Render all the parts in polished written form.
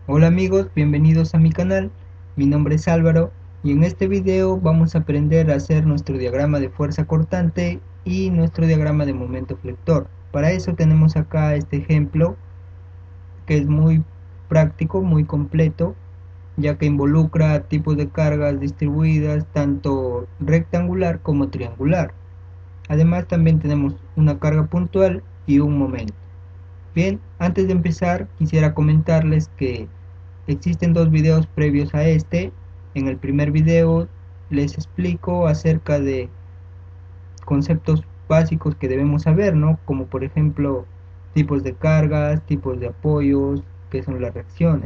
Hola amigos, bienvenidos a mi canal. Mi nombre es Álvaro y en este video vamos a aprender a hacer nuestro diagrama de fuerza cortante y nuestro diagrama de momento flector. Para eso tenemos acá este ejemplo que es muy práctico, muy completo, ya que involucra tipos de cargas distribuidas tanto rectangular como triangular. Además también tenemos una carga puntual y un momento. Bien, antes de empezar quisiera comentarles que existen dos videos previos a este. En el primer video les explico acerca de conceptos básicos que debemos saber, ¿no? Como por ejemplo tipos de cargas, tipos de apoyos, qué son las reacciones.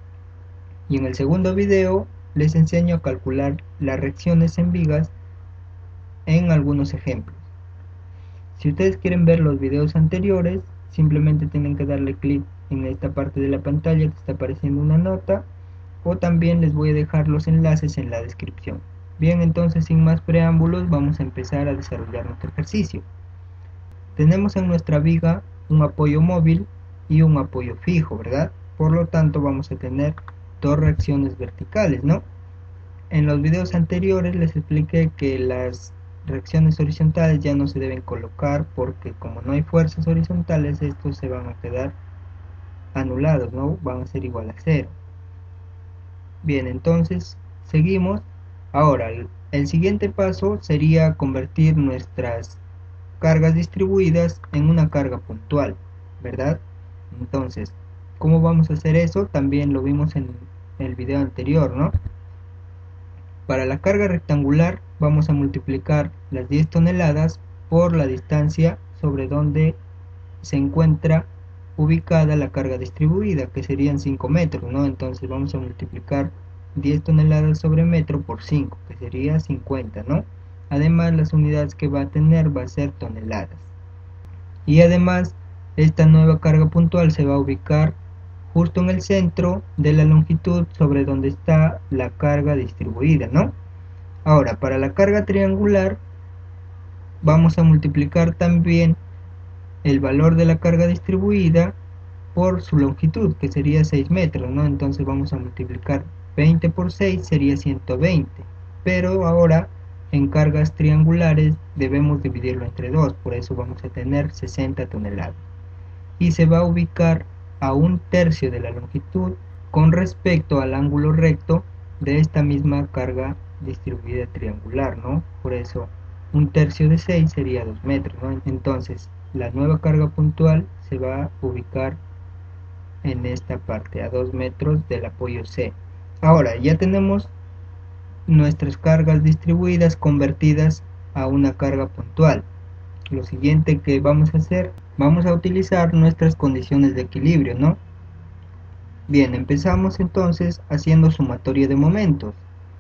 Y en el segundo video les enseño a calcular las reacciones en vigas en algunos ejemplos. Si ustedes quieren ver los videos anteriores, simplemente tienen que darle clic en esta parte de la pantalla que está apareciendo una nota, o también les voy a dejar los enlaces en la descripción. Bien, entonces sin más preámbulos vamos a empezar a desarrollar nuestro ejercicio. Tenemos en nuestra viga un apoyo móvil y un apoyo fijo, ¿verdad? Por lo tanto vamos a tener dos reacciones verticales, ¿no? En los videos anteriores les expliqué que las reacciones horizontales ya no se deben colocar porque como no hay fuerzas horizontales, estos se van a quedar anulados, ¿no? Van a ser igual a cero. Bien, entonces seguimos. Ahora, el siguiente paso sería convertir nuestras cargas distribuidas en una carga puntual, ¿verdad? Entonces, ¿cómo vamos a hacer eso? También lo vimos en el video anterior, ¿no? Para la carga rectangular vamos a multiplicar las 10 toneladas por la distancia sobre donde se encuentra ubicada la carga distribuida, que serían 5 metros, ¿no? Entonces vamos a multiplicar 10 toneladas sobre metro por 5, que sería 50, ¿no? Además las unidades que va a tener va a ser toneladas. Y además esta nueva carga puntual se va a ubicar justo en el centro de la longitud sobre donde está la carga distribuida, ¿no? Ahora, para la carga triangular vamos a multiplicar también el valor de la carga distribuida por su longitud, que sería 6 metros, ¿no? Entonces vamos a multiplicar 20 por 6, sería 120. Pero ahora en cargas triangulares debemos dividirlo entre 2, por eso vamos a tener 60 toneladas. Y se va a ubicar a un tercio de la longitud con respecto al ángulo recto de esta misma carga distribuida triangular, ¿no? Por eso un tercio de 6 sería 2 metros, ¿no? Entonces la nueva carga puntual se va a ubicar en esta parte a 2 metros del apoyo C. Ahora ya tenemos nuestras cargas distribuidas convertidas a una carga puntual. Lo siguiente que vamos a hacer, vamos a utilizar nuestras condiciones de equilibrio, ¿no? Bien, empezamos entonces haciendo sumatoria de momentos.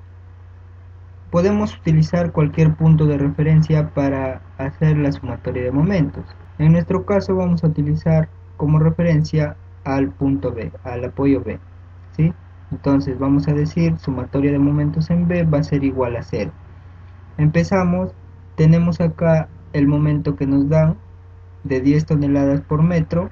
Podemos utilizar cualquier punto de referencia para hacer la sumatoria de momentos. En nuestro caso vamos a utilizar como referencia al punto B, al apoyo B, ¿sí? Entonces vamos a decir sumatoria de momentos en B va a ser igual a 0. Empezamos, tenemos acá el momento que nos dan de 10 toneladas por metro,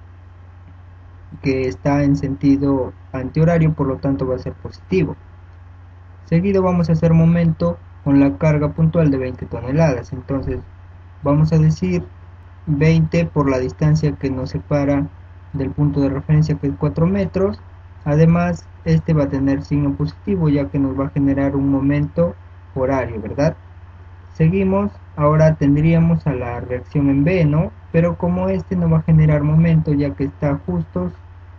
que está en sentido antihorario, por lo tanto va a ser positivo. Seguido vamos a hacer momento con la carga puntual de 20 toneladas, entonces vamos a decir 20 por la distancia que nos separa del punto de referencia, que es 4 metros. Además este va a tener signo positivo ya que nos va a generar un momento horario, ¿verdad? Seguimos, ahora tendríamos a la reacción en B, ¿no? Pero como este no va a generar momento ya que está justo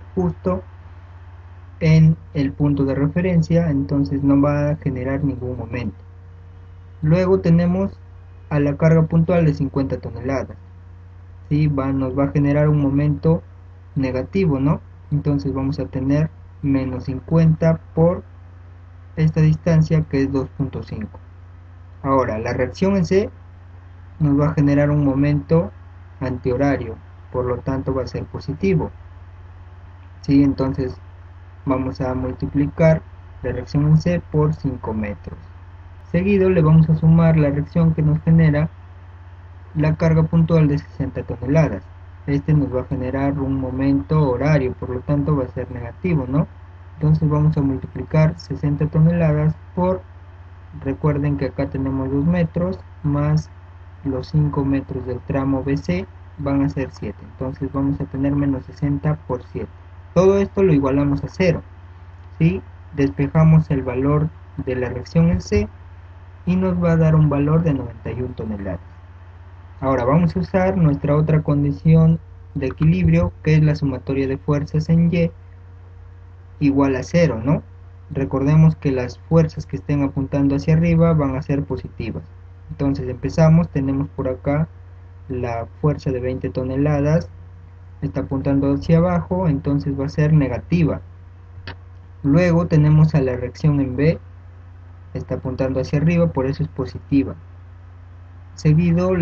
en el punto de referencia, entonces no va a generar ningún momento. Luego tenemos a la carga puntual de 50 toneladas. ¿Sí? Nos va a generar un momento negativo, ¿no? Entonces vamos a tener menos 50 por esta distancia que es 2.5. Ahora, la reacción en C nos va a generar un momento antihorario, por lo tanto va a ser positivo. ¿Sí? Entonces vamos a multiplicar la reacción en C por 5 metros. Seguido le vamos a sumar la reacción que nos genera la carga puntual de 60 toneladas. Este nos va a generar un momento horario, por lo tanto va a ser negativo, ¿no? Entonces vamos a multiplicar 60 toneladas por, recuerden que acá tenemos 2 metros más los 5 metros del tramo BC van a ser 7, entonces vamos a tener menos 60 por 7. Todo esto lo igualamos a 0, ¿sí? Despejamos el valor de la reacción en C y nos va a dar un valor de 91 toneladas. Ahora vamos a usar nuestra otra condición de equilibrio, que es la sumatoria de fuerzas en Y igual a 0, ¿no? Recordemos que las fuerzas que estén apuntando hacia arriba van a ser positivas. Entonces empezamos, tenemos por acá la fuerza de 20 toneladas, está apuntando hacia abajo, entonces va a ser negativa. Luego tenemos a la reacción en B, está apuntando hacia arriba, por eso es positiva. Seguido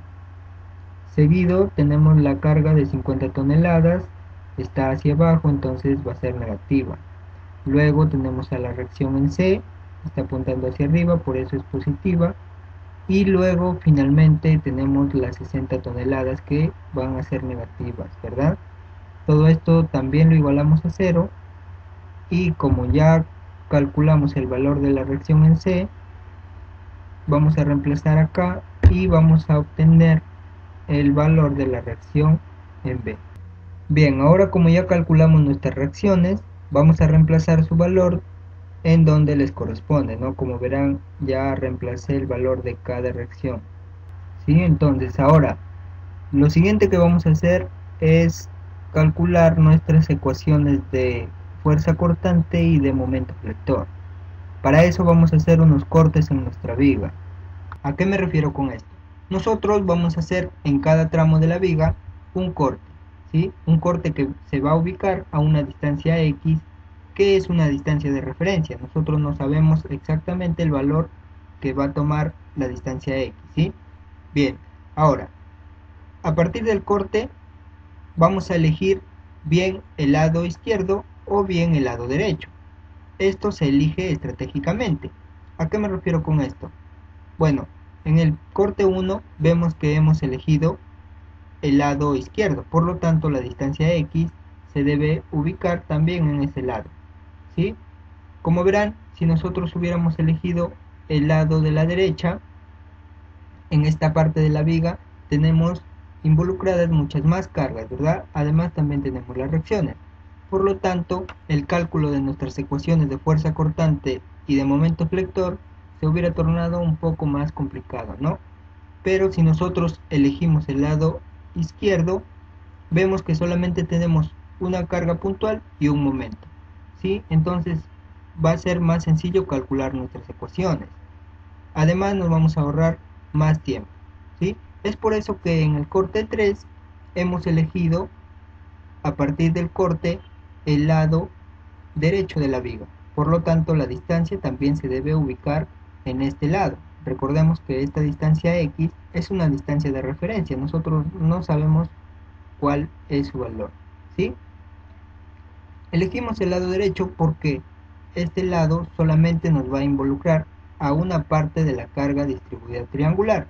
tenemos la carga de 50 toneladas, está hacia abajo, entonces va a ser negativa. Luego tenemos a la reacción en C, está apuntando hacia arriba, por eso es positiva. Y luego finalmente tenemos las 60 toneladas que van a ser negativas, ¿verdad? Todo esto también lo igualamos a 0. Y como ya calculamos el valor de la reacción en C, vamos a reemplazar acá y vamos a obtener el valor de la reacción en B. Bien, ahora como ya calculamos nuestras reacciones, vamos a reemplazar su valor en donde les corresponde, ¿no? Como verán, ya reemplacé el valor de cada reacción, ¿sí? Entonces ahora, lo siguiente que vamos a hacer es calcular nuestras ecuaciones de fuerza cortante y de momento flector. Para eso vamos a hacer unos cortes en nuestra viga. ¿A qué me refiero con esto? Nosotros vamos a hacer en cada tramo de la viga un corte, ¿sí? Un corte que se va a ubicar a una distancia X, que es una distancia de referencia. Nosotros no sabemos exactamente el valor que va a tomar la distancia X, ¿sí? Bien, ahora, a partir del corte vamos a elegir bien el lado izquierdo o bien el lado derecho. Esto se elige estratégicamente. ¿A qué me refiero con esto? Bueno, en el corte 1 vemos que hemos elegido el lado izquierdo, por lo tanto la distancia X se debe ubicar también en ese lado, ¿sí? Como verán, si nosotros hubiéramos elegido el lado de la derecha, en esta parte de la viga tenemos involucradas muchas más cargas, ¿verdad? Además también tenemos las reacciones. Por lo tanto, el cálculo de nuestras ecuaciones de fuerza cortante y de momento flector se hubiera tornado un poco más complicado, ¿no? Pero si nosotros elegimos el lado izquierdo, vemos que solamente tenemos una carga puntual y un momento, ¿sí? Entonces va a ser más sencillo calcular nuestras ecuaciones. Además nos vamos a ahorrar más tiempo, ¿sí? Es por eso que en el corte 3 hemos elegido a partir del corte el lado derecho de la viga. Por lo tanto, la distancia también se debe ubicar en este lado. Recordemos que esta distancia X es una distancia de referencia. Nosotros no sabemos cuál es su valor, ¿sí? Elegimos el lado derecho porque este lado solamente nos va a involucrar a una parte de la carga distribuida triangular.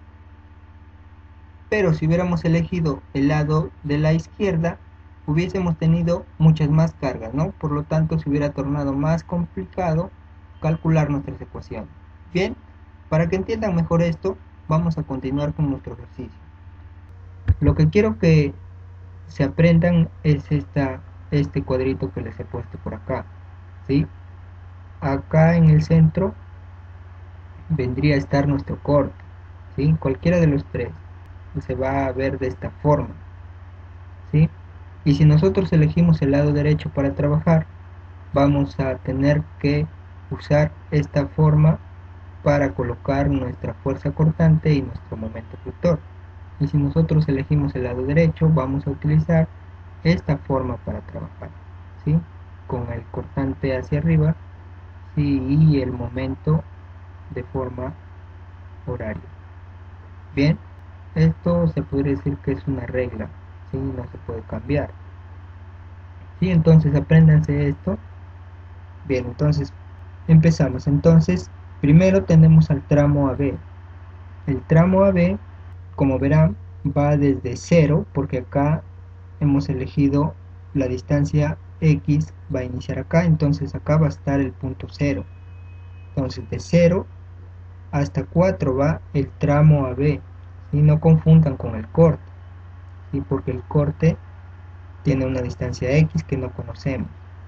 Pero si hubiéramos elegido el lado de la izquierda, hubiésemos tenido muchas más cargas, ¿no? Por lo tanto, se hubiera tornado más complicado calcular nuestras ecuaciones. Bien, para que entiendan mejor esto, vamos a continuar con nuestro ejercicio. Lo que quiero que se aprendan es este cuadrito que les he puesto por acá, ¿sí? Acá en el centro vendría a estar nuestro corte, ¿sí? Cualquiera de los tres se va a ver de esta forma, ¿sí? Y si nosotros elegimos el lado derecho para trabajar, vamos a tener que usar esta forma para colocar nuestra fuerza cortante y nuestro momento flector. Y si nosotros elegimos el lado derecho, vamos a utilizar esta forma para trabajar, ¿sí? Con el cortante hacia arriba, ¿sí? Y el momento de forma horaria. Bien, esto se podría decir que es una regla, ¿sí? No se puede cambiar, ¿sí? Entonces apréndanse esto. Bien, entonces empezamos. Entonces primero tenemos al tramo AB. El tramo AB, como verán, va desde 0, porque acá hemos elegido la distancia X va a iniciar acá, entonces acá va a estar el punto 0. Entonces de 0 hasta 4 va el tramo AB, y no confundan con el corte, ¿sí? Porque el corte tiene una distancia X que no conocemos,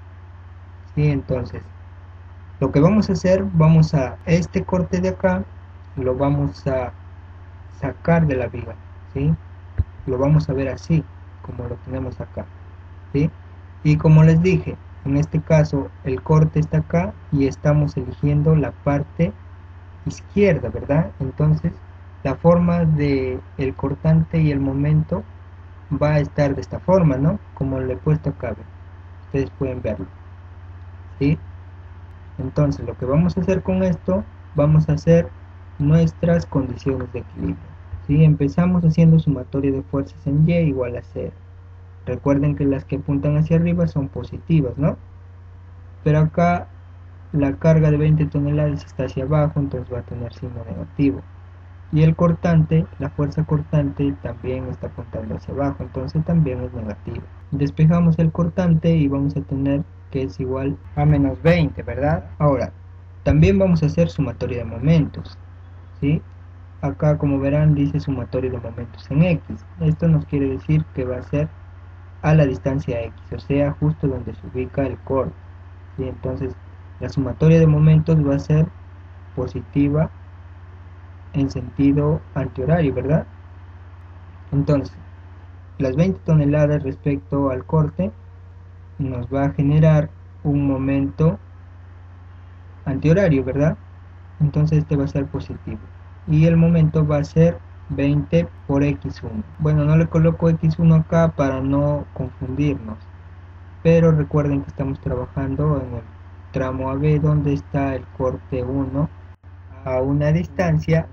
¿sí? Entonces lo que vamos a hacer, vamos a este corte de acá, lo vamos a sacar de la viga, ¿sí? Lo vamos a ver así, como lo tenemos acá, ¿sí? Y como les dije, en este caso el corte está acá y estamos eligiendo la parte izquierda, ¿verdad? Entonces la forma de el cortante y el momento va a estar de esta forma, ¿no? Como le he puesto acá, ¿ven? Ustedes pueden verlo, ¿sí? Entonces lo que vamos a hacer con esto, vamos a hacer nuestras condiciones de equilibrio, ¿sí? Empezamos haciendo sumatoria de fuerzas en Y igual a 0. Recuerden que las que apuntan hacia arriba son positivas, ¿no? Pero acá la carga de 20 toneladas está hacia abajo, entonces va a tener signo negativo. Y el cortante, la fuerza cortante también está apuntando hacia abajo, entonces también es negativo. Despejamos el cortante y vamos a tener que es igual a menos 20, ¿verdad? Ahora, también vamos a hacer sumatoria de momentos, ¿sí? Acá, como verán, dice sumatoria de momentos en X. Esto nos quiere decir que va a ser a la distancia X, o sea, justo donde se ubica el corte, ¿sí? Entonces, la sumatoria de momentos va a ser positiva en sentido antihorario, ¿verdad? Entonces, las 20 toneladas respecto al corte nos va a generar un momento antihorario, ¿verdad? Entonces este va a ser positivo. Y el momento va a ser 20 por x1. Bueno, no le coloco x1 acá para no confundirnos. Pero recuerden que estamos trabajando en el tramo AB donde está el corte 1 a una distancia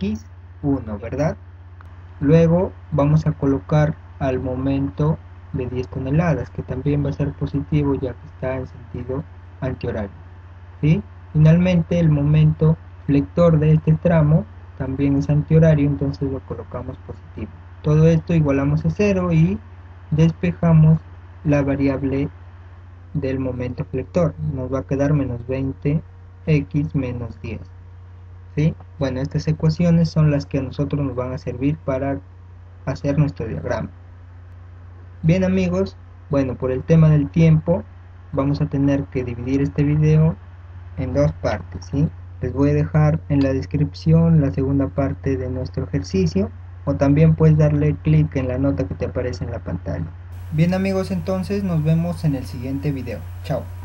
x1, ¿verdad? Luego vamos a colocar al momento de 10 toneladas, que también va a ser positivo ya que está en sentido antihorario, ¿sí? Finalmente el momento flector de este tramo también es antihorario, entonces lo colocamos positivo. Todo esto igualamos a 0 y despejamos la variable del momento flector. Nos va a quedar menos 20x menos 10. ¿Sí? Bueno, estas ecuaciones son las que a nosotros nos van a servir para hacer nuestro diagrama. Bien amigos, bueno, por el tema del tiempo vamos a tener que dividir este video en dos partes, ¿sí? Les voy a dejar en la descripción la segunda parte de nuestro ejercicio, o también puedes darle clic en la nota que te aparece en la pantalla. Bien amigos, entonces nos vemos en el siguiente video. Chao.